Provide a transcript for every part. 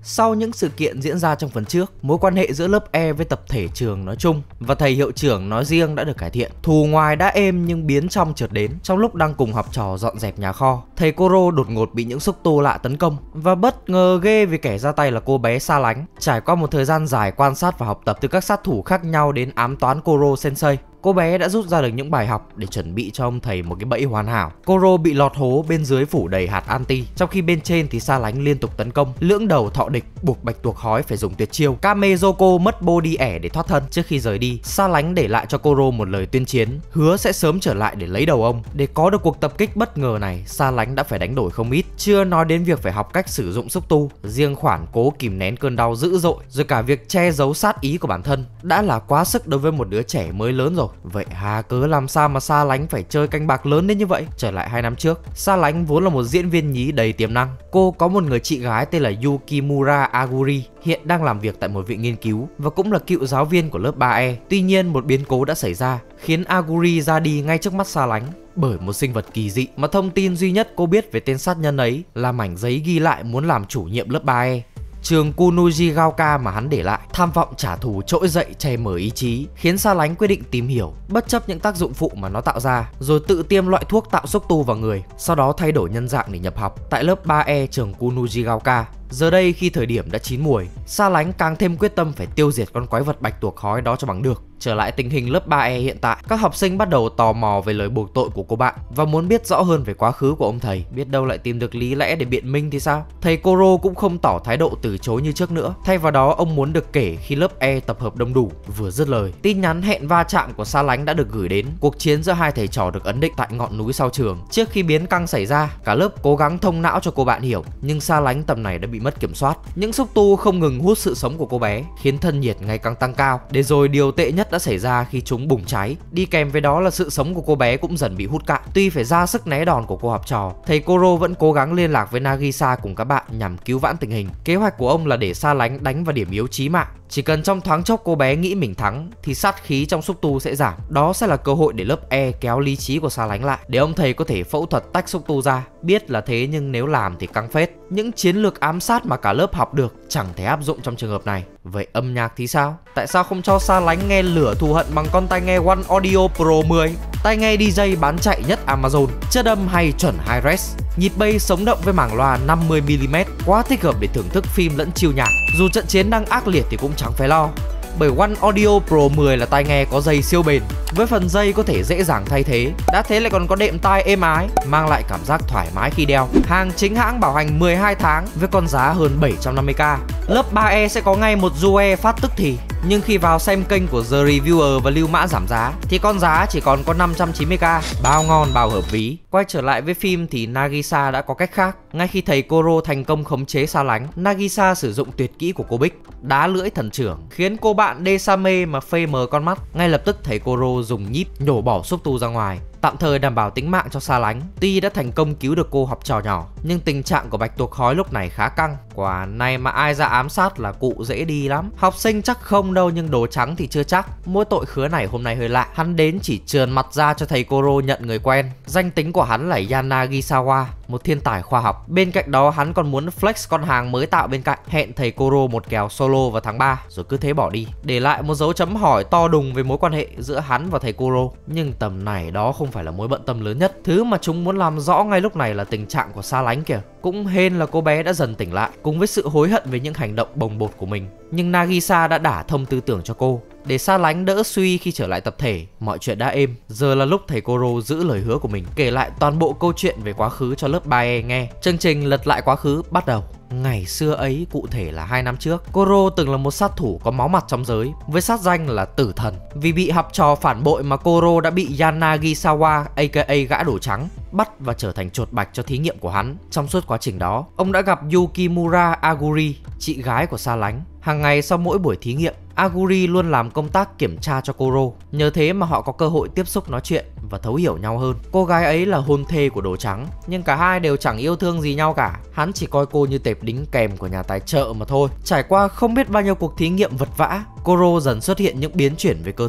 Sau những sự kiện diễn ra trong phần trước, mối quan hệ giữa lớp E với tập thể trường nói chung và thầy hiệu trưởng nói riêng đã được cải thiện. Thù ngoài đã êm nhưng biến trong chợt đến. Trong lúc đang cùng học trò dọn dẹp nhà kho, thầy Koro đột ngột bị những xúc tu lạ tấn công và bất ngờ ghê vì kẻ ra tay là cô bé Sa Lánh. Trải qua một thời gian dài quan sát và học tập từ các sát thủ khác nhau đến ám toán Koro Sensei, cô bé đã rút ra được những bài học để chuẩn bị cho ông thầy một cái bẫy hoàn hảo. Koro bị lọt hố, bên dưới phủ đầy hạt anti, trong khi bên trên thì Sa Lánh liên tục tấn công, lưỡng đầu thọ địch, buộc Bạch Tuộc Hói phải dùng tuyệt chiêu Kamezoko mất body ẻ để thoát thân. Trước khi rời đi, Sa Lánh để lại cho Koro một lời tuyên chiến, hứa sẽ sớm trở lại để lấy đầu ông. Để có được cuộc tập kích bất ngờ này, Sa Lánh đã phải đánh đổi không ít, chưa nói đến việc phải học cách sử dụng xúc tu. Riêng khoản cố kìm nén cơn đau dữ dội, rồi cả việc che giấu sát ý của bản thân đã là quá sức đối với một đứa trẻ mới lớn rồi. Vậy hà cớ làm sao mà Sa Lánh phải chơi canh bạc lớn đến như vậy? Trở lại 2 năm trước, Sa Lánh vốn là một diễn viên nhí đầy tiềm năng. Cô có một người chị gái tên là Yukimura Aguri, hiện đang làm việc tại một viện nghiên cứu và cũng là cựu giáo viên của lớp 3E. Tuy nhiên một biến cố đã xảy ra khiến Aguri ra đi ngay trước mắt Sa Lánh bởi một sinh vật kỳ dị mà thông tin duy nhất cô biết về tên sát nhân ấy là mảnh giấy ghi lại muốn làm chủ nhiệm lớp 3E. Trường Kunoji Gaoka mà hắn để lại. Tham vọng trả thù trỗi dậy che mờ ý chí, khiến Sa Lánh quyết định tìm hiểu, bất chấp những tác dụng phụ mà nó tạo ra, rồi tự tiêm loại thuốc tạo xúc tu vào người, sau đó thay đổi nhân dạng để nhập học tại lớp 3E trường Kunoji Gaoka. Giờ đây khi thời điểm đã chín muồi, Sa Lánh càng thêm quyết tâm phải tiêu diệt con quái vật Bạch Tuộc Hói đó cho bằng được. Trở lại tình hình lớp 3E hiện tại, các học sinh bắt đầu tò mò về lời buộc tội của cô bạn và muốn biết rõ hơn về quá khứ của ông thầy, biết đâu lại tìm được lý lẽ để biện minh thì sao. Thầy Koro cũng không tỏ thái độ từ chối như trước nữa, thay vào đó ông muốn được kể khi lớp E tập hợp đông đủ. Vừa dứt lời, tin nhắn hẹn va chạm của Sa Lánh đã được gửi đến. Cuộc chiến giữa hai thầy trò được ấn định tại ngọn núi sau trường. Trước khi biến căng xảy ra, cả lớp cố gắng thông não cho cô bạn hiểu, nhưng Sa Lánh tầm này đã bị mất kiểm soát. Những xúc tu không ngừng hút sự sống của cô bé, khiến thân nhiệt ngày càng tăng cao. Để rồi điều tệ nhất đã xảy ra khi chúng bùng cháy. Đi kèm với đó là sự sống của cô bé cũng dần bị hút cạn. Tuy phải ra sức né đòn của cô học trò, thầy Koro vẫn cố gắng liên lạc với Nagisa cùng các bạn nhằm cứu vãn tình hình. Kế hoạch của ông là để Sa Lánh đánh vào điểm yếu chí mạng. Chỉ cần trong thoáng chốc cô bé nghĩ mình thắng thì sát khí trong xúc tu sẽ giảm. Đó sẽ là cơ hội để lớp E kéo lý trí của Sa Lánh lại, để ông thầy có thể phẫu thuật tách xúc tu ra. Biết là thế nhưng nếu làm thì căng phết. Những chiến lược ám sát mà cả lớp học được chẳng thể áp dụng trong trường hợp này. Vậy âm nhạc thì sao? Tại sao không cho Sa Lánh nghe lửa thù hận bằng con tai nghe One Audio Pro 10? Tai nghe DJ bán chạy nhất Amazon, chất âm hay chuẩn Hi-Res, nhịp bass sống động với màng loa 50mm, quá thích hợp để thưởng thức phim lẫn chill nhạc. Dù trận chiến đang ác liệt thì cũng chẳng phải lo, bởi One Audio Pro 10 là tai nghe có dây siêu bền, với phần dây có thể dễ dàng thay thế. Đã thế lại còn có đệm tai êm ái, mang lại cảm giác thoải mái khi đeo. Hàng chính hãng bảo hành 12 tháng với con giá hơn 750k. Lớp 3E sẽ có ngay một Zoe phát tức thì, nhưng khi vào xem kênh của The Reviewer và lưu mã giảm giá thì con giá chỉ còn có 590k. Bao ngon bao hợp ví. Quay trở lại với phim thì Nagisa đã có cách khác. Ngay khi thầy Koro thành công khống chế Sa Lánh, Nagisa sử dụng tuyệt kỹ của cô Bích, đá lưỡi thần trưởng, khiến cô bạn Desame mà phê mờ con mắt. Ngay lập tức thầy Koro dùng nhíp nhổ bỏ xúc tu ra ngoài, tạm thời đảm bảo tính mạng cho Sa Lánh. Tuy đã thành công cứu được cô học trò nhỏ, nhưng tình trạng của Bạch Tuộc Hói lúc này khá căng. Quả này mà ai ra ám sát là cụ dễ đi lắm. Học sinh chắc không đâu, nhưng đồ trắng thì chưa chắc. Mỗi tội khứa này hôm nay hơi lạ. Hắn đến chỉ trườn mặt ra cho thầy Koro nhận người quen. Danh tính của hắn là Yanagisawa, một thiên tài khoa học. Bên cạnh đó hắn còn muốn flex con hàng mới tạo bên cạnh, hẹn thầy Koro một kèo solo vào tháng 3, rồi cứ thế bỏ đi, để lại một dấu chấm hỏi to đùng về mối quan hệ giữa hắn và thầy Koro. Nhưng tầm này đó không phải là mối bận tâm lớn nhất. Thứ mà chúng muốn làm rõ ngay lúc này là tình trạng của Sa Lánh kìa. Cũng hên là cô bé đã dần tỉnh lại, cùng với sự hối hận về những hành động bồng bột của mình. Nhưng Nagisa đã đả thông tư tưởng cho cô, để Sa Lánh đỡ suy khi trở lại tập thể. Mọi chuyện đã êm. Giờ là lúc thầy Koro giữ lời hứa của mình, kể lại toàn bộ câu chuyện về quá khứ cho lớp 3E nghe. Chương trình lật lại quá khứ bắt đầu. Ngày xưa ấy, cụ thể là 2 năm trước, Koro từng là một sát thủ có máu mặt trong giới, với sát danh là Tử Thần. Vì bị học trò phản bội mà Koro đã bị Yanagisawa aka gã đồ trắng bắt và trở thành chuột bạch cho thí nghiệm của hắn. Trong suốt quá trình đó, ông đã gặp Yukimura Aguri, chị gái của Sa Lánh. Hàng ngày sau mỗi buổi thí nghiệm, Aguri luôn làm công tác kiểm tra cho Koro. Nhờ thế mà họ có cơ hội tiếp xúc nói chuyện và thấu hiểu nhau hơn. Cô gái ấy là hôn thê của đồ trắng, nhưng cả hai đều chẳng yêu thương gì nhau cả. Hắn chỉ coi cô như tệp đính kèm của nhà tài trợ mà thôi. Trải qua không biết bao nhiêu cuộc thí nghiệm vật vã, Koro dần xuất hiện những biến chuyển về cơ thể.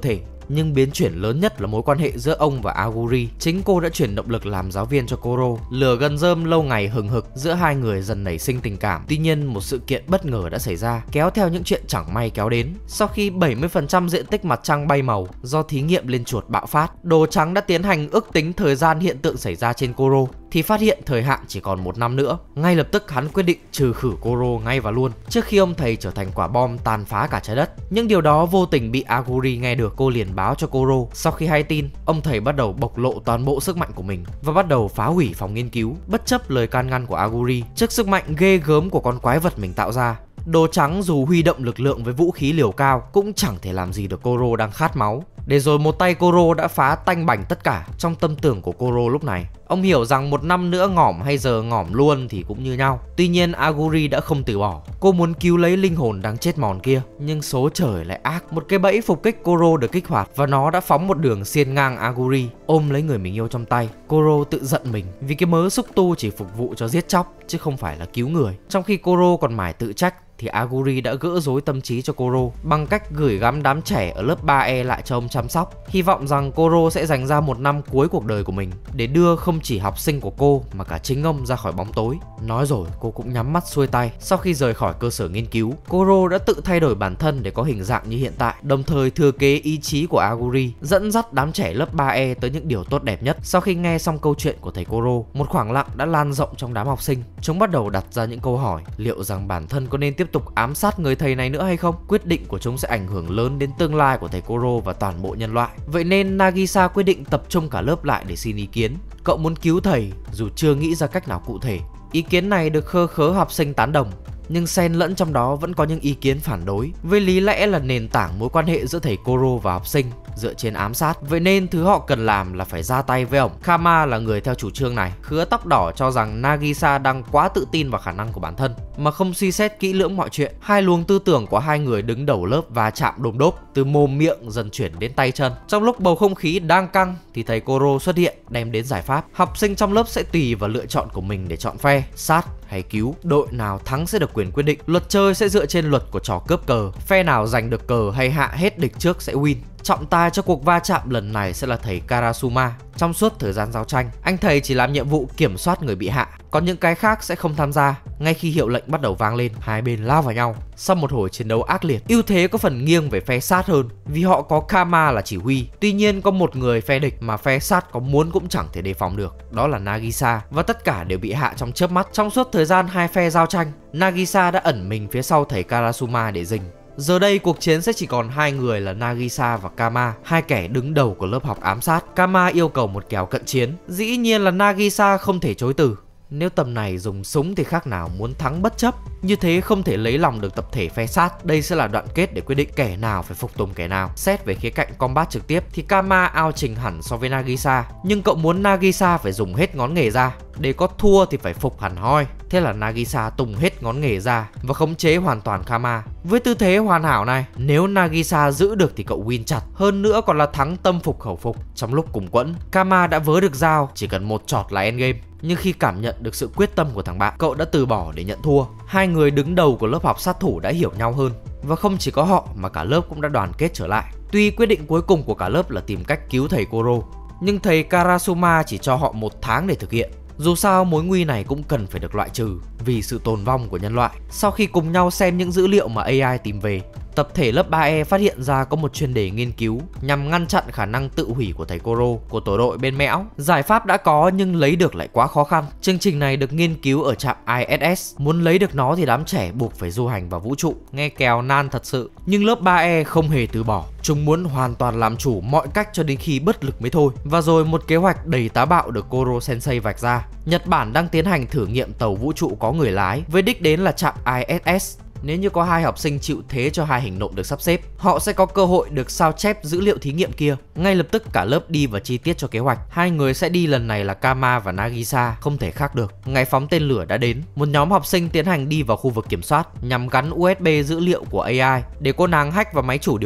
Nhưng biến chuyển lớn nhất là mối quan hệ giữa ông và Aguri. Chính cô đã truyền động lực làm giáo viên cho Koro. Lửa gần rơm lâu ngày hừng hực giữa hai người dần nảy sinh tình cảm. Tuy nhiên một sự kiện bất ngờ đã xảy ra, kéo theo những chuyện chẳng may kéo đến. Sau khi 70% diện tích mặt trăng bay màu do thí nghiệm lên chuột bạo phát, Đồ Trắng đã tiến hành ước tính thời gian hiện tượng xảy ra trên Koro thì phát hiện thời hạn chỉ còn 1 năm nữa. Ngay lập tức hắn quyết định trừ khử Koro ngay và luôn, trước khi ông thầy trở thành quả bom tàn phá cả trái đất. Nhưng điều đó vô tình bị Aguri nghe được. Cô liền báo cho Koro. Sau khi hay tin, ông thầy bắt đầu bộc lộ toàn bộ sức mạnh của mình và bắt đầu phá hủy phòng nghiên cứu, bất chấp lời can ngăn của Aguri. Trước sức mạnh ghê gớm của con quái vật mình tạo ra, Đồ Trắng dù huy động lực lượng với vũ khí liều cao cũng chẳng thể làm gì được Koro đang khát máu. Để rồi một tay Koro đã phá tanh bành tất cả. Trong tâm tưởng của Koro lúc này, ông hiểu rằng 1 năm nữa ngỏm hay giờ ngỏm luôn thì cũng như nhau. Tuy nhiên Aguri đã không từ bỏ. Cô muốn cứu lấy linh hồn đang chết mòn kia, nhưng số trời lại ác. Một cái bẫy phục kích Koro được kích hoạt và nó đã phóng một đường xiên ngang Aguri. Ôm lấy người mình yêu trong tay, Koro tự giận mình vì cái mớ xúc tu chỉ phục vụ cho giết chóc chứ không phải là cứu người. Trong khi Koro còn mải tự trách thì Aguri đã gỡ rối tâm trí cho Koro bằng cách gửi gắm đám trẻ ở lớp 3E lại cho ông chăm sóc, hy vọng rằng Koro sẽ dành ra 1 năm cuối cuộc đời của mình để đưa không chỉ học sinh của cô mà cả chính ông ra khỏi bóng tối. Nói rồi cô cũng nhắm mắt xuôi tay. Sau khi rời khỏi cơ sở nghiên cứu, Koro đã tự thay đổi bản thân để có hình dạng như hiện tại, đồng thời thừa kế ý chí của Aguri, dẫn dắt đám trẻ lớp 3E tới những điều tốt đẹp nhất. Sau khi nghe xong câu chuyện của thầy Koro, một khoảng lặng đã lan rộng trong đám học sinh. Chúng bắt đầu đặt ra những câu hỏi, liệu rằng bản thân có nên tiếp tục ám sát người thầy này nữa hay không. Quyết định của chúng sẽ ảnh hưởng lớn đến tương lai của thầy Koro và toàn bộ nhân loại. Vậy nên Nagisa quyết định tập trung cả lớp lại để xin ý kiến. Cậu muốn cứu thầy dù chưa nghĩ ra cách nào cụ thể. Ý kiến này được khơ khớ học sinh tán đồng, nhưng xen lẫn trong đó vẫn có những ý kiến phản đối, với lý lẽ là nền tảng mối quan hệ giữa thầy Koro và học sinh dựa trên ám sát. Vậy nên thứ họ cần làm là phải ra tay với ổng. Kama là người theo chủ trương này. Khứa tóc đỏ cho rằng Nagisa đang quá tự tin vào khả năng của bản thân mà không suy xét kỹ lưỡng mọi chuyện. Hai luồng tư tưởng của hai người đứng đầu lớp va chạm đồm đốp, từ mồm miệng dần chuyển đến tay chân. Trong lúc bầu không khí đang căng thì thầy Koro xuất hiện đem đến giải pháp. Học sinh trong lớp sẽ tùy vào lựa chọn của mình để chọn phe, sát hay cứu. Đội nào thắng sẽ được quyền quyết định. Luật chơi sẽ dựa trên luật của trò cướp cờ. Phe nào giành được cờ hay hạ hết địch trước sẽ win. Trọng tài cho cuộc va chạm lần này sẽ là thầy Karasuma. Trong suốt thời gian giao tranh, anh thầy chỉ làm nhiệm vụ kiểm soát người bị hạ, còn những cái khác sẽ không tham gia. Ngay khi hiệu lệnh bắt đầu vang lên, hai bên lao vào nhau. Sau một hồi chiến đấu ác liệt, ưu thế có phần nghiêng về phe sát hơn vì họ có Kama là chỉ huy. Tuy nhiên có một người phe địch mà phe sát có muốn cũng chẳng thể đề phòng được, đó là Nagisa, và tất cả đều bị hạ trong chớp mắt. Trong suốt thời gian hai phe giao tranh, Nagisa đã ẩn mình phía sau thầy Karasuma để rình. Giờ đây cuộc chiến sẽ chỉ còn hai người là Nagisa và Kama, hai kẻ đứng đầu của lớp học ám sát. Kama yêu cầu một kèo cận chiến, dĩ nhiên là Nagisa không thể chối từ. Nếu tầm này dùng súng thì khác nào muốn thắng bất chấp. Như thế không thể lấy lòng được tập thể phe sát. Đây sẽ là đoạn kết để quyết định kẻ nào phải phục tùng kẻ nào. Xét về khía cạnh combat trực tiếp thì Kama ao trình hẳn so với Nagisa, nhưng cậu muốn Nagisa phải dùng hết ngón nghề ra. Để có thua thì phải phục hẳn hoi. Thế là Nagisa tung hết ngón nghề ra và khống chế hoàn toàn Kama. Với tư thế hoàn hảo này, nếu Nagisa giữ được thì cậu win chặt, hơn nữa còn là thắng tâm phục khẩu phục. Trong lúc cùng quẫn, Kama đã vớ được dao, chỉ cần một chọt là endgame. Nhưng khi cảm nhận được sự quyết tâm của thằng bạn, cậu đã từ bỏ để nhận thua. Hai người đứng đầu của lớp học sát thủ đã hiểu nhau hơn, và không chỉ có họ mà cả lớp cũng đã đoàn kết trở lại. Tuy quyết định cuối cùng của cả lớp là tìm cách cứu thầy Koro, nhưng thầy Karasuma chỉ cho họ 1 tháng để thực hiện. Dù sao mối nguy này cũng cần phải được loại trừ vì sự tồn vong của nhân loại. Sau khi cùng nhau xem những dữ liệu mà AI tìm về, tập thể lớp 3E phát hiện ra có một chuyên đề nghiên cứu nhằm ngăn chặn khả năng tự hủy của thầy Koro của tổ đội bên Mẽo. Giải pháp đã có nhưng lấy được lại quá khó khăn. Chương trình này được nghiên cứu ở trạm ISS. Muốn lấy được nó thì đám trẻ buộc phải du hành vào vũ trụ. Nghe kèo nan thật sự. Nhưng lớp 3E không hề từ bỏ. Chúng muốn hoàn toàn làm chủ mọi cách cho đến khi bất lực mới thôi. Và rồi một kế hoạch đầy táo bạo được Koro Sensei vạch ra. Nhật Bản đang tiến hành thử nghiệm tàu vũ trụ có người lái với đích đến là trạm ISS. Nếu như có hai học sinh chịu thế cho hai hình nộm được sắp xếp, họ sẽ có cơ hội được sao chép dữ liệu thí nghiệm kia. Ngay lập tức cả lớp đi vào chi tiết cho kế hoạch. Hai người sẽ đi lần này là Kama và Nagisa, không thể khác được. Ngày phóng tên lửa đã đến. Một nhóm học sinh tiến hành đi vào khu vực kiểm soát nhằm gắn USB dữ liệu của AI để cô nàng hack vào máy chủ điều khiển.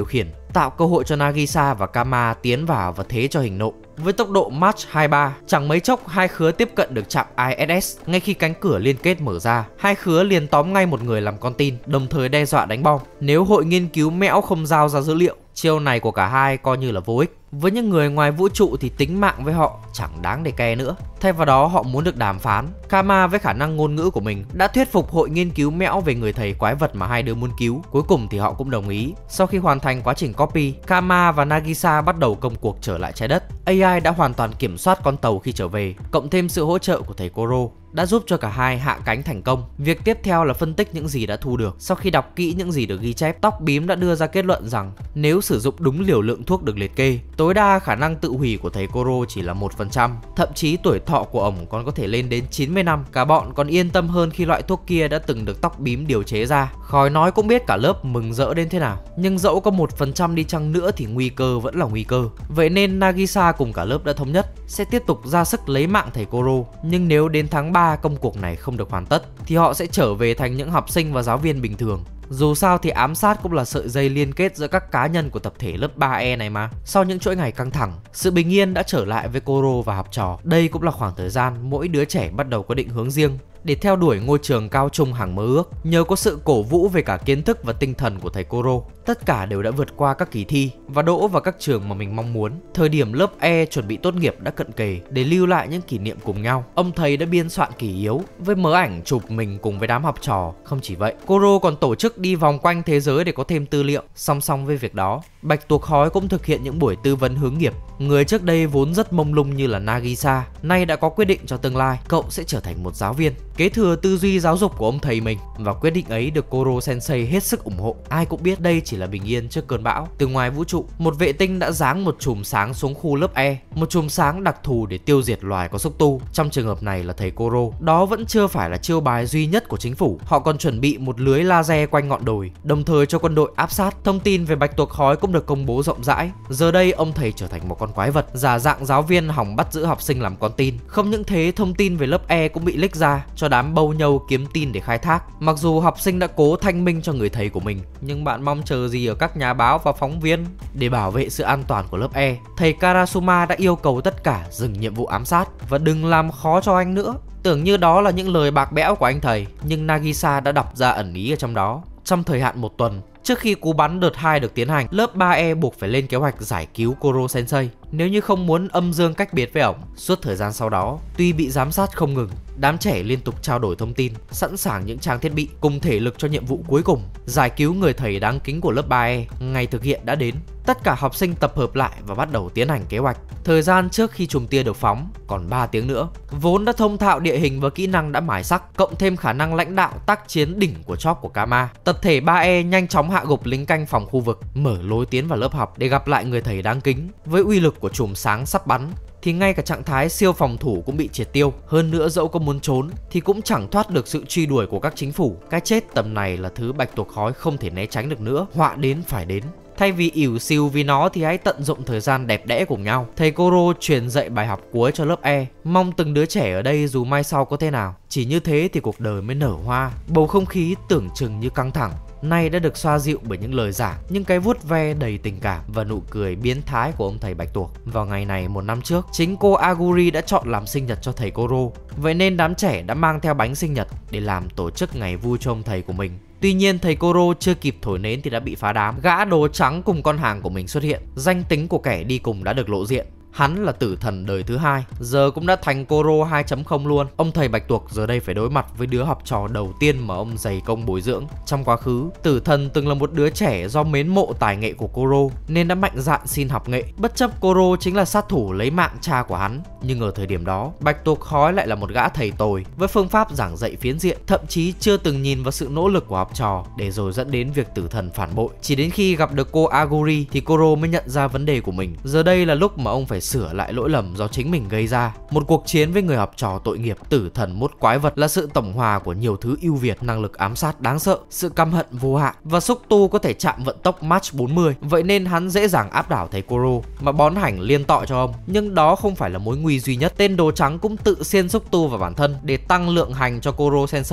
tạo cơ hội cho Nagisa và Kama tiến vào và thế cho hình nộ. Với tốc độ Mach 23, chẳng mấy chốc hai khứa tiếp cận được trạm ISS. Ngay khi cánh cửa liên kết mở ra, hai khứa liền tóm ngay một người làm con tin, đồng thời đe dọa đánh bom nếu hội nghiên cứu mẽo không giao ra dữ liệu. Chiêu này của cả hai coi như là vô ích. Với những người ngoài vũ trụ thì tính mạng với họ chẳng đáng để ke nữa. Thay vào đó họ muốn được đàm phán. Kama với khả năng ngôn ngữ của mình đã thuyết phục hội nghiên cứu mẽo về người thầy quái vật mà hai đứa muốn cứu. Cuối cùng thì họ cũng đồng ý. Sau khi hoàn thành quá trình copy, Kama và Nagisa bắt đầu công cuộc trở lại trái đất. AI đã hoàn toàn kiểm soát con tàu khi trở về, cộng thêm sự hỗ trợ của thầy Koro đã giúp cho cả hai hạ cánh thành công. Việc tiếp theo là phân tích những gì đã thu được. Sau khi đọc kỹ những gì được ghi chép, tóc bím đã đưa ra kết luận rằng nếu sử dụng đúng liều lượng thuốc được liệt kê, tối đa khả năng tự hủy của thầy Koro chỉ là 1%. Thậm chí tuổi thọ của ổng còn có thể lên đến 90 năm. Cả bọn còn yên tâm hơn khi loại thuốc kia đã từng được tóc bím điều chế ra. Khỏi nói cũng biết cả lớp mừng rỡ đến thế nào. Nhưng dẫu có 1% đi chăng nữa thì nguy cơ vẫn là nguy cơ. Vậy nên Nagisa cùng cả lớp đã thống nhất sẽ tiếp tục ra sức lấy mạng thầy Koro. Nhưng nếu đến tháng 3 công cuộc này không được hoàn tất thì họ sẽ trở về thành những học sinh và giáo viên bình thường. Dù sao thì ám sát cũng là sợi dây liên kết giữa các cá nhân của tập thể lớp 3E này mà. Sau những chuỗi ngày căng thẳng, sự bình yên đã trở lại với Koro và học trò. Đây cũng là khoảng thời gian mỗi đứa trẻ bắt đầu có định hướng riêng để theo đuổi ngôi trường cao trung hàng mơ ước. Nhờ có sự cổ vũ về cả kiến thức và tinh thần của thầy Koro, tất cả đều đã vượt qua các kỳ thi và đỗ vào các trường mà mình mong muốn. Thời điểm lớp E chuẩn bị tốt nghiệp đã cận kề. Để lưu lại những kỷ niệm cùng nhau, ông thầy đã biên soạn kỷ yếu với mớ ảnh chụp mình cùng với đám học trò. Không chỉ vậy, Koro còn tổ chức đi vòng quanh thế giới để có thêm tư liệu. Song song với việc đó, Bạch Tuộc Khói cũng thực hiện những buổi tư vấn hướng nghiệp. Người trước đây vốn rất mông lung như là Nagisa, nay đã có quyết định cho tương lai cậu sẽ trở thành một giáo viên, kế thừa tư duy giáo dục của ông thầy mình. Và quyết định ấy được Koro Sensei hết sức ủng hộ. Ai cũng biết đây chỉ là bình yên trước cơn bão. Từ ngoài vũ trụ, một vệ tinh đã giáng một chùm sáng xuống khu lớp E, một chùm sáng đặc thù để tiêu diệt loài có xúc tu. Trong trường hợp này là thầy Koro. Đó vẫn chưa phải là chiêu bài duy nhất của chính phủ. Họ còn chuẩn bị một lưới laser quanh ngọn đồi, đồng thời cho quân đội áp sát. Thông tin về Bạch Tuộc Khói cũng được công bố rộng rãi. Giờ đây ông thầy trở thành một con quái vật, giả dạng giáo viên hòng bắt giữ học sinh làm con tin. Không những thế, thông tin về lớp E cũng bị leak ra cho đám bâu nhâu kiếm tin để khai thác. Mặc dù học sinh đã cố thanh minh cho người thầy của mình, nhưng bạn mong chờ gì ở các nhà báo và phóng viên? Để bảo vệ sự an toàn của lớp E, thầy Karasuma đã yêu cầu tất cả dừng nhiệm vụ ám sát và đừng làm khó cho anh nữa. Tưởng như đó là những lời bạc bẽo của anh thầy, nhưng Nagisa đã đọc ra ẩn ý ở trong đó. Trong thời hạn 1 tuần, trước khi cú bắn đợt 2 được tiến hành, lớp 3E buộc phải lên kế hoạch giải cứu Koro Sensei nếu như không muốn âm dương cách biệt với ổng. Suốt thời gian sau đó, tuy bị giám sát không ngừng, đám trẻ liên tục trao đổi thông tin, sẵn sàng những trang thiết bị cùng thể lực cho nhiệm vụ cuối cùng, giải cứu người thầy đáng kính của lớp 3E. Ngày thực hiện đã đến. Tất cả học sinh tập hợp lại và bắt đầu tiến hành kế hoạch. Thời gian trước khi chùm tia được phóng còn 3 tiếng nữa. Vốn đã thông thạo địa hình và kỹ năng đã mài sắc, cộng thêm khả năng lãnh đạo tác chiến đỉnh của chóp của Kama, tập thể 3E nhanh chóng hạ gục lính canh phòng khu vực, mở lối tiến vào lớp học để gặp lại người thầy đáng kính. Với uy lực của chùm sáng sắp bắn thì ngay cả trạng thái siêu phòng thủ cũng bị triệt tiêu. Hơn nữa, dẫu có muốn trốn thì cũng chẳng thoát được sự truy đuổi của các chính phủ. Cái chết tầm này là thứ Bạch Tuộc Khói không thể né tránh được nữa. Họa đến phải đến. Thay vì ỉu xìu vì nó thì hãy tận dụng thời gian đẹp đẽ cùng nhau. Thầy Koro truyền dạy bài học cuối cho lớp E, mong từng đứa trẻ ở đây dù mai sau có thế nào, chỉ như thế thì cuộc đời mới nở hoa. Bầu không khí tưởng chừng như căng thẳng nay đã được xoa dịu bởi những lời giảng, những cái vuốt ve đầy tình cảm và nụ cười biến thái của ông thầy Bạch Tuộc. Vào ngày này 1 năm trước, chính cô Aguri đã chọn làm sinh nhật cho thầy Koro. Vậy nên đám trẻ đã mang theo bánh sinh nhật để làm tổ chức ngày vui cho ông thầy của mình. Tuy nhiên, thầy Koro chưa kịp thổi nến thì đã bị phá đám. Gã đồ trắng cùng con hàng của mình xuất hiện. Danh tính của kẻ đi cùng đã được lộ diện. Hắn là tử thần đời thứ 2, giờ cũng đã thành Koro 2.0 luôn. Ông thầy Bạch Tuộc giờ đây phải đối mặt với đứa học trò đầu tiên mà ông dày công bồi dưỡng. Trong quá khứ, tử thần từng là một đứa trẻ do mến mộ tài nghệ của Koro nên đã mạnh dạn xin học nghệ, bất chấp Koro chính là sát thủ lấy mạng cha của hắn. Nhưng ở thời điểm đó, Bạch Tuộc Khói lại là một gã thầy tồi với phương pháp giảng dạy phiến diện, thậm chí chưa từng nhìn vào sự nỗ lực của học trò, để rồi dẫn đến việc tử thần phản bội. Chỉ đến khi gặp được cô Aguri thì Koro mới nhận ra vấn đề của mình. Giờ đây là lúc mà ông phải sửa lại lỗi lầm do chính mình gây ra. Một cuộc chiến với người học trò tội nghiệp, tử thần mốt quái vật là sự tổng hòa của nhiều thứ ưu việt: năng lực ám sát đáng sợ, sự căm hận vô hạn và xúc tu có thể chạm vận tốc Mach 40. Vậy nên hắn dễ dàng áp đảo thầy Koro mà bón hành liên tọ cho ông. Nhưng đó không phải là mối nguy duy nhất. Tên đồ trắng cũng tự xiên xúc tu vào bản thân để tăng lượng hành cho Koro Sensei.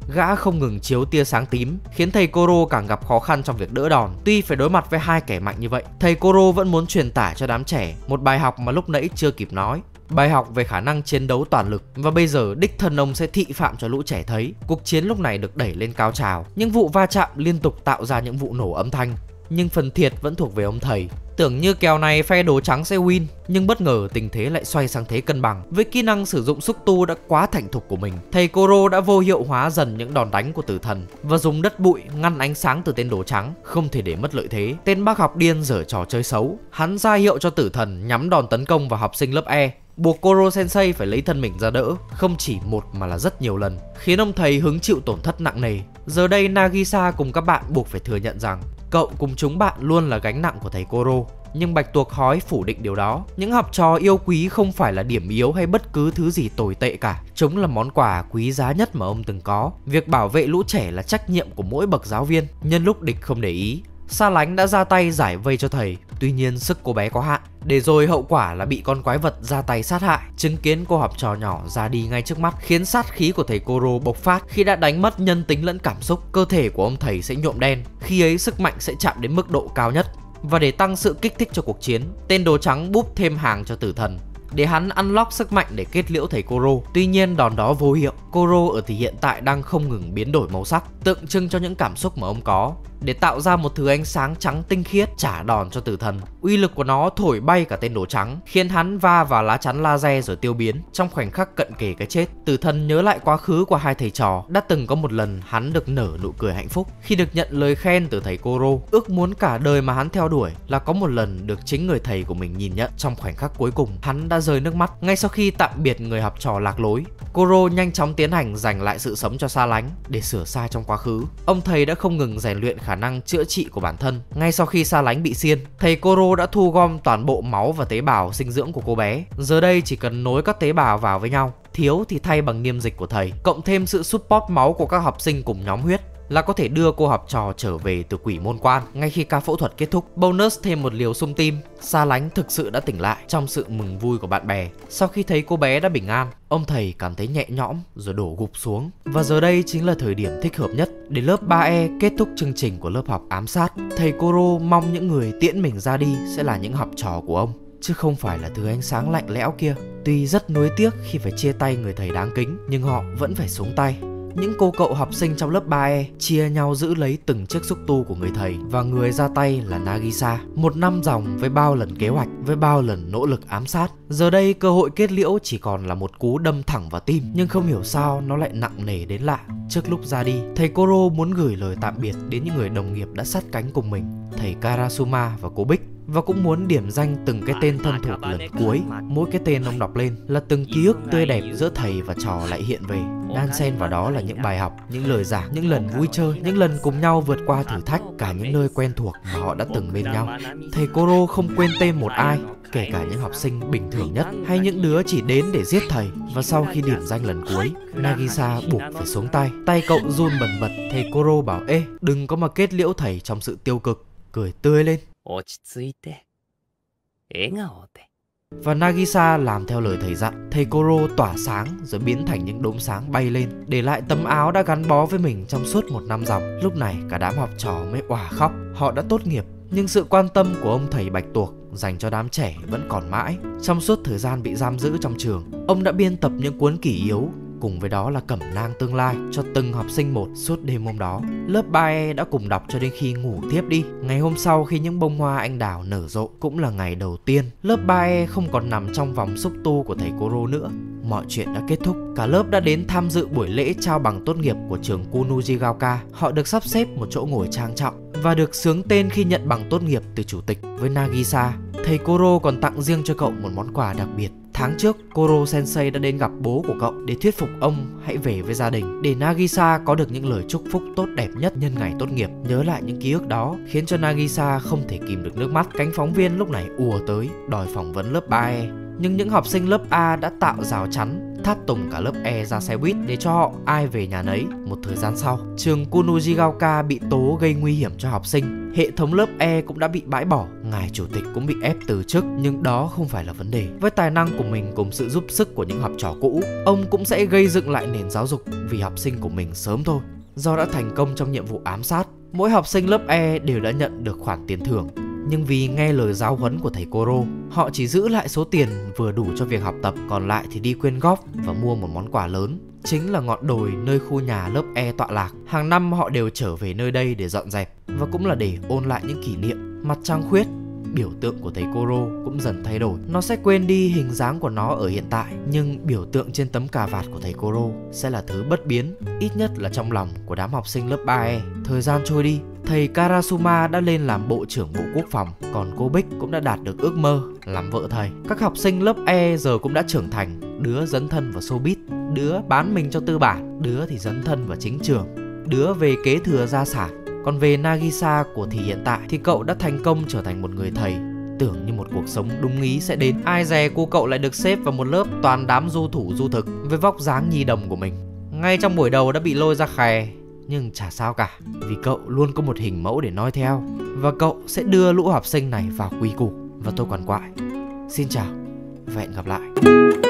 Gã không ngừng chiếu tia sáng tím, khiến thầy Koro càng gặp khó khăn trong việc đỡ đòn. Tuy phải đối mặt với hai kẻ mạnh như vậy, thầy Koro vẫn muốn truyền tải cho đám trẻ một bài học mà lúc nãy chưa kịp nói. Bài học về khả năng chiến đấu toàn lực, và bây giờ đích thân ông sẽ thị phạm cho lũ trẻ thấy. Cuộc chiến lúc này được đẩy lên cao trào, những vụ va chạm liên tục tạo ra những vụ nổ âm thanh. Nhưng phần thiệt vẫn thuộc về ông thầy. Tưởng như kèo này phe đồ trắng sẽ win, nhưng bất ngờ tình thế lại xoay sang thế cân bằng. Với kỹ năng sử dụng xúc tu đã quá thành thục của mình, thầy Koro đã vô hiệu hóa dần những đòn đánh của tử thần và dùng đất bụi ngăn ánh sáng từ tên đồ trắng. Không thể để mất lợi thế, tên bác học điên giở trò chơi xấu. Hắn ra hiệu cho tử thần nhắm đòn tấn công vào học sinh lớp E, buộc Koro Sensei phải lấy thân mình ra đỡ, không chỉ một mà là rất nhiều lần, khiến ông thầy hứng chịu tổn thất nặng nề. Giờ đây Nagisa cùng các bạn buộc phải thừa nhận rằng cậu cùng chúng bạn luôn là gánh nặng của thầy Koro. Nhưng Bạch Tuộc hói phủ định điều đó. Những học trò yêu quý không phải là điểm yếu hay bất cứ thứ gì tồi tệ cả. Chúng là món quà quý giá nhất mà ông từng có. Việc bảo vệ lũ trẻ là trách nhiệm của mỗi bậc giáo viên. Nhân lúc địch không để ý, Sa Lánh đã ra tay giải vây cho thầy. Tuy nhiên sức cô bé có hạn, để rồi hậu quả là bị con quái vật ra tay sát hại. Chứng kiến cô học trò nhỏ ra đi ngay trước mắt khiến sát khí của thầy Koro bộc phát. Khi đã đánh mất nhân tính lẫn cảm xúc, cơ thể của ông thầy sẽ nhuộm đen. Khi ấy sức mạnh sẽ chạm đến mức độ cao nhất. Và để tăng sự kích thích cho cuộc chiến, tên đồ trắng búp thêm hàng cho tử thần để hắn unlock sức mạnh để kết liễu thầy Koro. Tuy nhiên đòn đó vô hiệu. Koro ở thì hiện tại đang không ngừng biến đổi màu sắc, tượng trưng cho những cảm xúc mà ông có, để tạo ra một thứ ánh sáng trắng tinh khiết trả đòn cho tử thần. Uy lực của nó thổi bay cả tên đồ trắng, khiến hắn va vào lá chắn laser rồi tiêu biến. Trong khoảnh khắc cận kề cái chết, tử thần nhớ lại quá khứ của hai thầy trò. Đã từng có một lần hắn được nở nụ cười hạnh phúc khi được nhận lời khen từ thầy Koro. Ước muốn cả đời mà hắn theo đuổi là có một lần được chính người thầy của mình nhìn nhận. Trong khoảnh khắc cuối cùng, hắn đã rơi nước mắt. Ngay sau khi tạm biệt người học trò lạc lối, Koro nhanh chóng tiến hành giành lại sự sống cho Sa Lánh để sửa sai trong quá khứ. Ông thầy đã không ngừng rèn luyện khả năng chữa trị của bản thân. Ngay sau khi Sa Lánh bị xiên, thầy Koro đã thu gom toàn bộ máu và tế bào sinh dưỡng của cô bé. Giờ đây chỉ cần nối các tế bào vào với nhau, thiếu thì thay bằng niêm dịch của thầy, cộng thêm sự support máu của các học sinh cùng nhóm huyết là có thể đưa cô học trò trở về từ quỷ môn quan. Ngay khi ca phẫu thuật kết thúc, bonus thêm một liều xung tim, Sa Lánh thực sự đã tỉnh lại trong sự mừng vui của bạn bè. Sau khi thấy cô bé đã bình an, ông thầy cảm thấy nhẹ nhõm rồi đổ gục xuống. Và giờ đây chính là thời điểm thích hợp nhất để lớp 3E kết thúc chương trình của lớp học ám sát. Thầy Koro mong những người tiễn mình ra đi sẽ là những học trò của ông, chứ không phải là thứ ánh sáng lạnh lẽo kia. Tuy rất nuối tiếc khi phải chia tay người thầy đáng kính, nhưng họ vẫn phải xuống tay. Những cô cậu học sinh trong lớp 3E chia nhau giữ lấy từng chiếc xúc tu của người thầy, và người ra tay là Nagisa. Một năm ròng với bao lần kế hoạch, với bao lần nỗ lực ám sát. Giờ đây cơ hội kết liễu chỉ còn là một cú đâm thẳng vào tim, nhưng không hiểu sao nó lại nặng nề đến lạ. Trước lúc ra đi, thầy Koro muốn gửi lời tạm biệt đến những người đồng nghiệp đã sát cánh cùng mình, thầy Karasuma và cô Bích, và cũng muốn điểm danh từng cái tên thân thuộc lần cuối. Mỗi cái tên ông đọc lên là từng ký ức tươi đẹp giữa thầy và trò lại hiện về. Đan xen vào đó là những bài học, những lời giảng, những lần vui chơi, những lần cùng nhau vượt qua thử thách, cả những nơi quen thuộc mà họ đã từng bên nhau. Thầy Koro không quên tên một ai, kể cả những học sinh bình thường nhất hay những đứa chỉ đến để giết thầy. Và sau khi điểm danh lần cuối, Nagisa buộc phải xuống tay. Tay cậu run bần bật. Thầy Koro bảo: "Ê, đừng có mà kết liễu thầy trong sự tiêu cực." Cười tươi lên. Và Nagisa làm theo lời thầy dặn. Thầy Koro tỏa sáng rồi biến thành những đốm sáng bay lên, để lại tấm áo đã gắn bó với mình trong suốt một năm ròng. Lúc này cả đám học trò mới òa khóc. Họ đã tốt nghiệp, nhưng sự quan tâm của ông thầy Bạch Tuộc dành cho đám trẻ vẫn còn mãi. Trong suốt thời gian bị giam giữ trong trường, ông đã biên tập những cuốn kỷ yếu, cùng với đó là cẩm nang tương lai cho từng học sinh một. Suốt đêm hôm đó, lớp 3E đã cùng đọc cho đến khi ngủ thiếp đi. Ngày hôm sau, khi những bông hoa anh đào nở rộ, cũng là ngày đầu tiên lớp 3E không còn nằm trong vòng xúc tu của thầy Koro nữa. Mọi chuyện đã kết thúc. Cả lớp đã đến tham dự buổi lễ trao bằng tốt nghiệp của trường Kunujigaoka. Họ được sắp xếp một chỗ ngồi trang trọng và được xướng tên khi nhận bằng tốt nghiệp từ chủ tịch. Với Nagisa, thầy Koro còn tặng riêng cho cậu một món quà đặc biệt. Tháng trước, Koro Sensei đã đến gặp bố của cậu để thuyết phục ông hãy về với gia đình, để Nagisa có được những lời chúc phúc tốt đẹp nhất nhân ngày tốt nghiệp. Nhớ lại những ký ức đó khiến cho Nagisa không thể kìm được nước mắt. Cánh phóng viên lúc này ùa tới đòi phỏng vấn lớp 3E, nhưng những học sinh lớp A đã tạo rào chắn tháp tùng cả lớp E ra xe buýt để cho họ ai về nhà nấy. Một thời gian sau, trường Kunujigaoka bị tố gây nguy hiểm cho học sinh. Hệ thống lớp E cũng đã bị bãi bỏ, ngài chủ tịch cũng bị ép từ chức, nhưng đó không phải là vấn đề. Với tài năng của mình cùng sự giúp sức của những học trò cũ, ông cũng sẽ gây dựng lại nền giáo dục vì học sinh của mình sớm thôi. Do đã thành công trong nhiệm vụ ám sát, mỗi học sinh lớp E đều đã nhận được khoản tiền thưởng. Nhưng vì nghe lời giáo huấn của thầy Koro, họ chỉ giữ lại số tiền vừa đủ cho việc học tập, còn lại thì đi quyên góp và mua một món quà lớn, chính là ngọn đồi nơi khu nhà lớp E tọa lạc. Hàng năm họ đều trở về nơi đây để dọn dẹp, và cũng là để ôn lại những kỷ niệm. Mặt trăng khuyết, biểu tượng của thầy Koro cũng dần thay đổi. Nó sẽ quên đi hình dáng của nó ở hiện tại, nhưng biểu tượng trên tấm cà vạt của thầy Koro sẽ là thứ bất biến, ít nhất là trong lòng của đám học sinh lớp 3E. Thời gian trôi đi, thầy Karasuma đã lên làm bộ trưởng bộ quốc phòng, còn cô Bích cũng đã đạt được ước mơ làm vợ thầy. Các học sinh lớp E giờ cũng đã trưởng thành, đứa dấn thân vào showbiz, đứa bán mình cho tư bản, đứa thì dấn thân vào chính trường, đứa về kế thừa gia sản. Còn về Nagisa của thì hiện tại thì cậu đã thành công trở thành một người thầy. Tưởng như một cuộc sống đúng ý sẽ đến, ai dè cô cậu lại được xếp vào một lớp toàn đám du thủ du thực với vóc dáng nhi đồng của mình. Ngay trong buổi đầu đã bị lôi ra khè, nhưng chả sao cả, vì cậu luôn có một hình mẫu để noi theo, và cậu sẽ đưa lũ học sinh này vào quy củ. Và tôi còn quại. Xin chào và hẹn gặp lại.